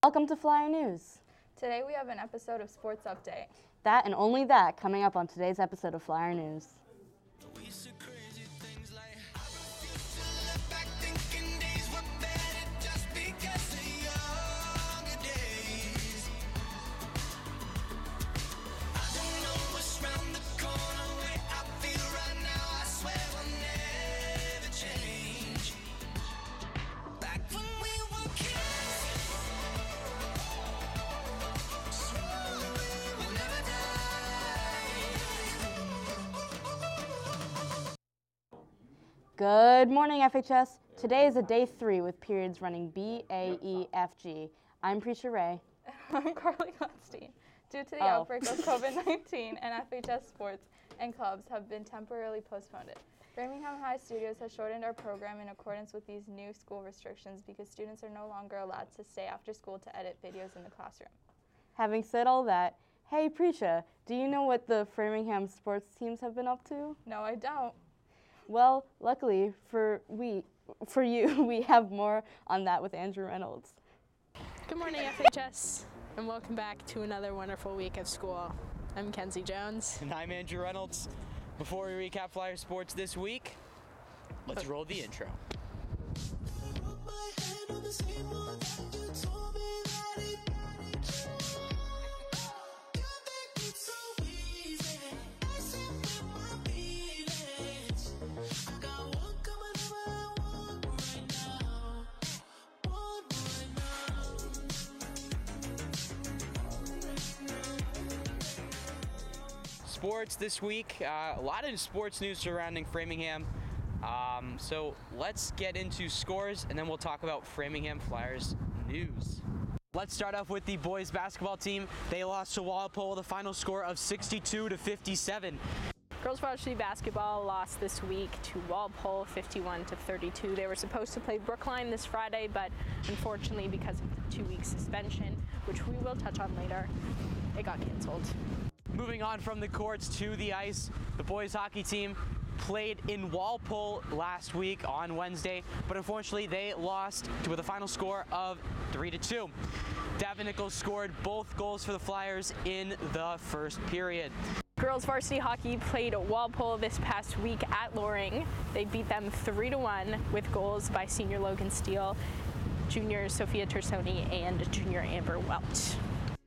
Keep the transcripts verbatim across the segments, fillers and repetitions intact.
Welcome to Flyer News. Today we have an episode of Sports Update. That and only that coming up on today's episode of Flyer News. Good morning, F H S. Today is a day three with periods running B, A, E, F, G. I'm Precia Ray. I'm Carly Gotstein. Due to the oh. outbreak of COVID nineteen and F H S sports and clubs have been temporarily postponed. Framingham High Studios has shortened our program in accordance with these new school restrictions because students are no longer allowed to stay after school to edit videos in the classroom. Having said all that, hey Precia, do you know what the Framingham sports teams have been up to? No, I don't. Well, luckily for we, for you, we have more on that with Andrew Reynolds. Good morning, F H S, and welcome back to another wonderful week of school. I'm Kenzie Jones. And I'm Andrew Reynolds. Before we recap Flyer sports this week, let's roll the intro. Sports this week, uh, a lot of sports news surrounding Framingham. Um, so let's get into scores and then we'll talk about Framingham Flyers news. Let's start off with the boys basketball team. They lost to Walpole with a final score of sixty-two to fifty-seven. Girls varsity basketball lost this week to Walpole fifty-one to thirty-two. They were supposed to play Brookline this Friday, but unfortunately because of the two-week suspension, which we will touch on later, it got canceled. Moving on from the courts to the ice, the boys hockey team played in Walpole last week on Wednesday, but unfortunately they lost with a final score of three to two. Davin Nichols scored both goals for the Flyers in the first period. Girls varsity hockey played Walpole this past week at Loring. They beat them three to one with goals by senior Logan Steele, junior Sophia Tersoni, and junior Amber Welch.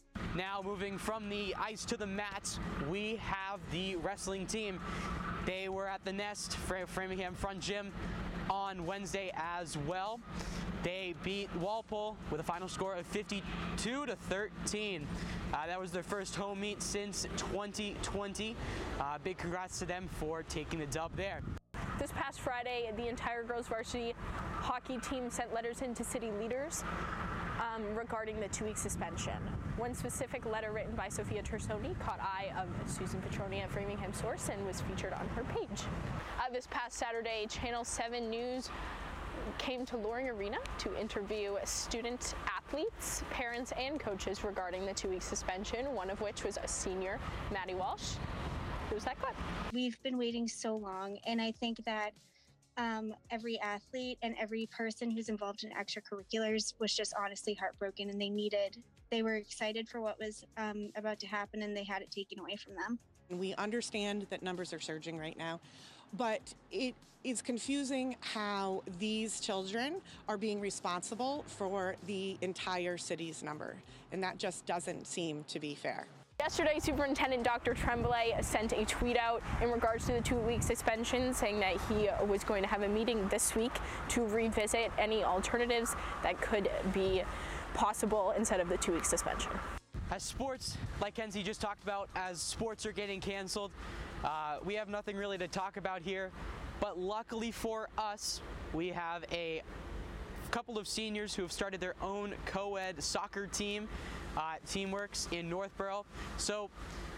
Now moving from the ice to the mats, we have the wrestling team. They were at the Nest Framingham Front Gym on Wednesday as well. They beat Walpole with a final score of fifty-two to thirteen. Uh, that was their first home meet since twenty twenty. Uh, big congrats to them for taking the dub there. This past Friday, the entire girls varsity hockey team sent letters in to city leaders Um, regarding the two-week suspension. One specific letter written by Sophia Tersoni caught eye of Susan Petroni at Framingham Source and was featured on her page. Uh, this past Saturday, Channel seven News came to Loring Arena to interview student athletes, parents, and coaches regarding the two-week suspension, one of which was a senior, Maddie Walsh. Who's that clip? We've been waiting so long, and I think that Um, every athlete and every person who's involved in extracurriculars was just honestly heartbroken, and they needed, they were excited for what was um, about to happen, and they had it taken away from them. We understand that numbers are surging right now, but it is confusing how these children are being responsible for the entire city's number, and that just doesn't seem to be fair. Yesterday, Superintendent Doctor Tremblay sent a tweet out in regards to the two-week suspension, saying that he was going to have a meeting this week to revisit any alternatives that could be possible instead of the two-week suspension. As sports, like Kenzie just talked about, as sports are getting canceled, uh, we have nothing really to talk about here. But luckily for us, we have a couple of seniors who have started their own co-ed soccer team, uh, Teamworks in Northborough. So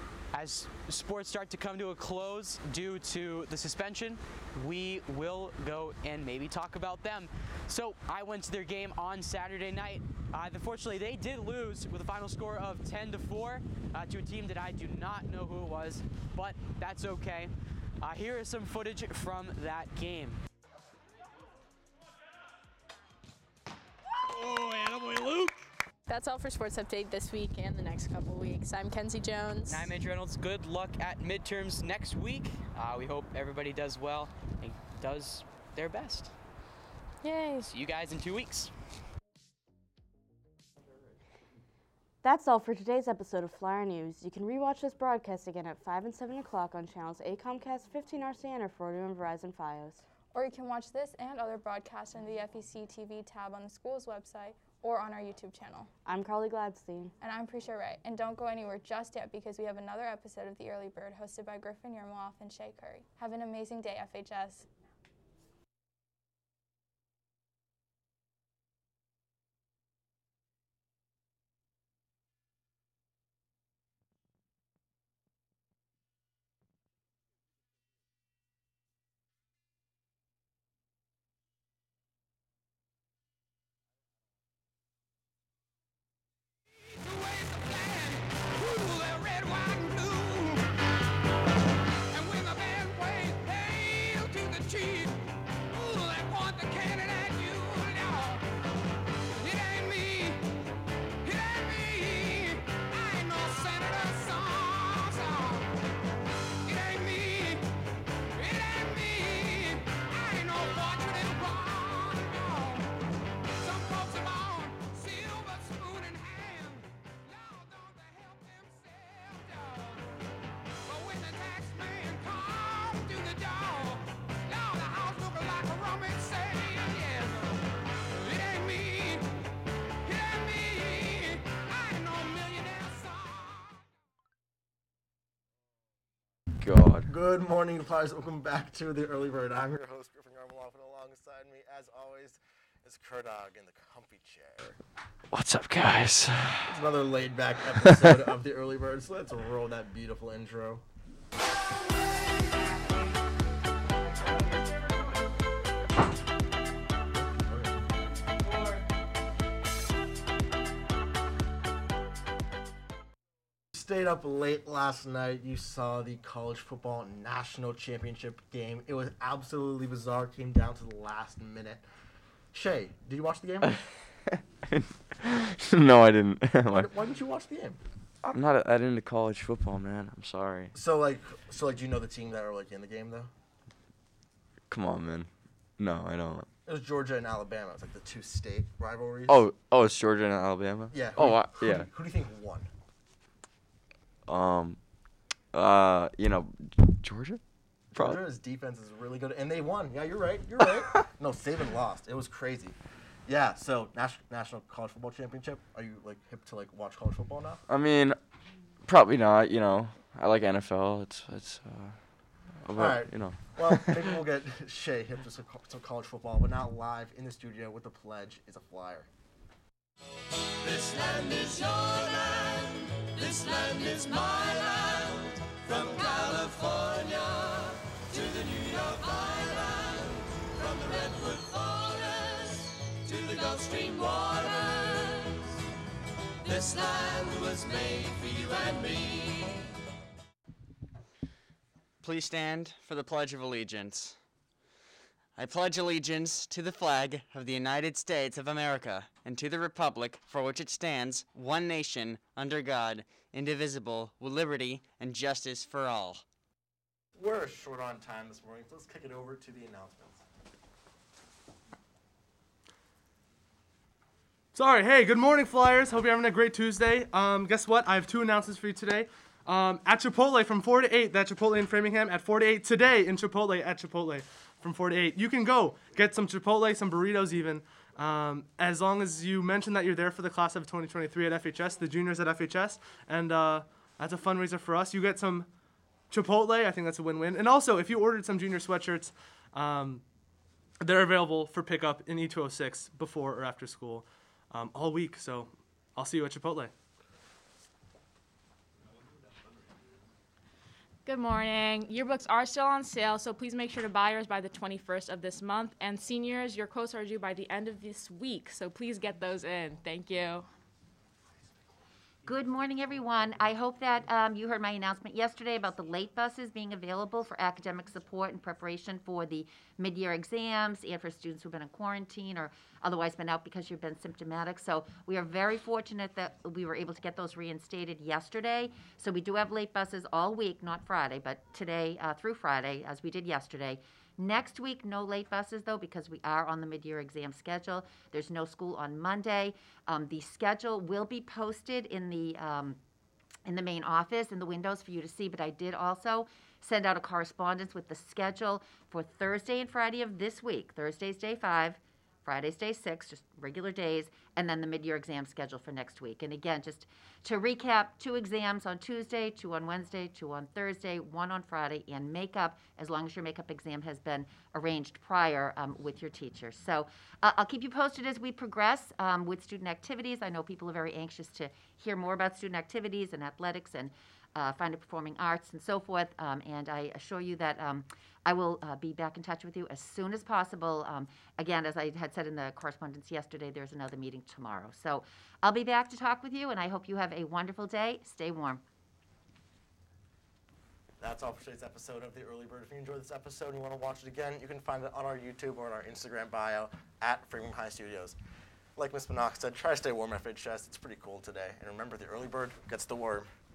as sports start to come to a close due to the suspension, we will go and maybe talk about them. So I went to their game on Saturday night. Uh, unfortunately, they did lose with a final score of ten to four uh, to a team that I do not know who it was, but that's okay. Uh, here is some footage from that game. Oh, attaboy Luke. That's all for Sports Update this week and the next couple weeks. I'm Kenzie Jones. And I'm Andrew Reynolds. Good luck at midterms next week. Uh, we hope everybody does well and does their best. Yay. See you guys in two weeks. That's all for today's episode of Flyer News. You can rewatch this broadcast again at five and seven o'clock on channels A Comcast, fifteen R C N, or forty and Verizon Fios. Or you can watch this and other broadcasts on the F E C T V tab on the school's website or on our YouTube channel. I'm Carly Gladstein. And I'm Prisha Wright. And don't go anywhere just yet because we have another episode of The Early Bird hosted by Griffin Yermoff and Shay Curry. Have an amazing day, F H S. God. Good morning, Flyers. Welcome back to the Early Bird. I'm your host, Griffin Yarmaloff, and alongside me, as always, is Kurdog in the comfy chair. What's up, guys? It's another laid-back episode of the Early Bird, so let's roll that beautiful intro. Stayed up late last night. You saw the college football national championship game. It was absolutely bizarre. It came down to the last minute. Shay, did you watch the game? No, I didn't. why, why didn't you watch the game? I'm not that into college football, man. I'm sorry. So like, so like, do you know the team that are like in the game though? Come on, man. No, I don't. It was Georgia and Alabama. It's like the two state rivalries. Oh, oh, it's Georgia and Alabama. Yeah. Oh, who, I, who, yeah. Who do you think won? Um, uh, you know, Georgia. Probably. Georgia's defense is really good, and they won. Yeah, you're right. You're right. No, Saban lost. It was crazy. Yeah. So nas- national college football championship. Are you like hip to like watch college football now? I mean, probably not. You know, I like N F L. It's it's. Uh, about, All right. You know. Well, maybe we'll get Shay hip to some, some college football, but now live in the studio with the pledge is a flyer. This land is your land, this land is my land, from California to the New York Island, from the Redwood Forest to the Gulf Stream waters. This land was made for you and me. Please stand for the Pledge of Allegiance. I pledge allegiance to the flag of the United States of America and to the republic for which it stands, one nation, under God, indivisible, with liberty and justice for all. We're short on time this morning, so let's kick it over to the announcements. Sorry, hey, good morning, Flyers. Hope you're having a great Tuesday. Um, guess what? I have two announcements for you today. Um, at Chipotle from four to eight, that's Chipotle in Framingham, at four to eight today in Chipotle at Chipotle. From four to eight. You can go get some Chipotle, some burritos even, um, as long as you mention that you're there for the class of twenty twenty-three at F H S, the juniors at F H S, and uh, that's a fundraiser for us. You get some Chipotle. I think that's a win-win. And also, if you ordered some junior sweatshirts, um, they're available for pickup in E two oh six before or after school um, all week. So I'll see you at Chipotle. Good morning. Yearbooks are still on sale, so please make sure to buy yours by the twenty-first of this month. And seniors, your quotes are due by the end of this week, so please get those in. Thank you. Good morning, everyone. I hope that um, you heard my announcement yesterday about the late buses being available for academic support in preparation for the mid-year exams and for students who've been in quarantine or otherwise been out because you've been symptomatic. So we are very fortunate that we were able to get those reinstated yesterday. So we do have late buses all week, not Friday, but today uh, through Friday, as we did yesterday. Next week, no late buses, though, because we are on the mid-year exam schedule. There's no school on Monday. Um, the schedule will be posted in the um, in the main office, in the windows for you to see, but I did also send out a correspondence with the schedule for Thursday and Friday of this week. Thursday's day five, Friday's day six, just regular days, and then the mid-year exam schedule for next week. And again, just to recap, two exams on Tuesday, two on Wednesday, two on Thursday, one on Friday, and makeup, as long as your makeup exam has been arranged prior um, with your teacher. So uh, I'll keep you posted as we progress um, with student activities. I know people are very anxious to hear more about student activities and athletics and uh, fine and performing arts and so forth, um, and I assure you that um, I will uh, be back in touch with you as soon as possible. Um, again, as I had said in the correspondence yesterday, there's another meeting tomorrow. So I'll be back to talk with you, and I hope you have a wonderful day. Stay warm. That's all for today's episode of The Early Bird. If you enjoyed this episode and you want to watch it again, you can find it on our YouTube or on our Instagram bio at Framingham High Studios. Like Miss Minock said, try to stay warm after your chest. It's pretty cold today. And remember, the early bird gets the worm.